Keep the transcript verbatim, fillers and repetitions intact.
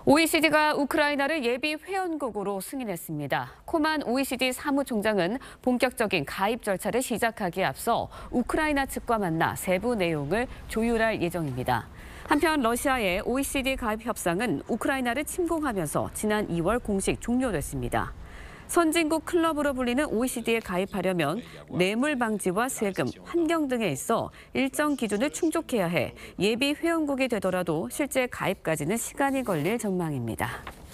오이시디가 우크라이나를 예비 회원국으로 승인했습니다. 코만 오이시디 사무총장은 본격적인 가입 절차를 시작하기에 앞서 우크라이나 측과 만나 세부 내용을 조율할 예정입니다. 한편 러시아의 오이시디 가입 협상은 우크라이나를 침공하면서 지난 이월 공식 종료됐습니다. 선진국 클럽으로 불리는 오이시디에 가입하려면 뇌물 방지와 세금, 환경 등에 있어 일정 기준을 충족해야 해 예비 회원국이 되더라도 실제 가입까지는 시간이 걸릴 전망입니다.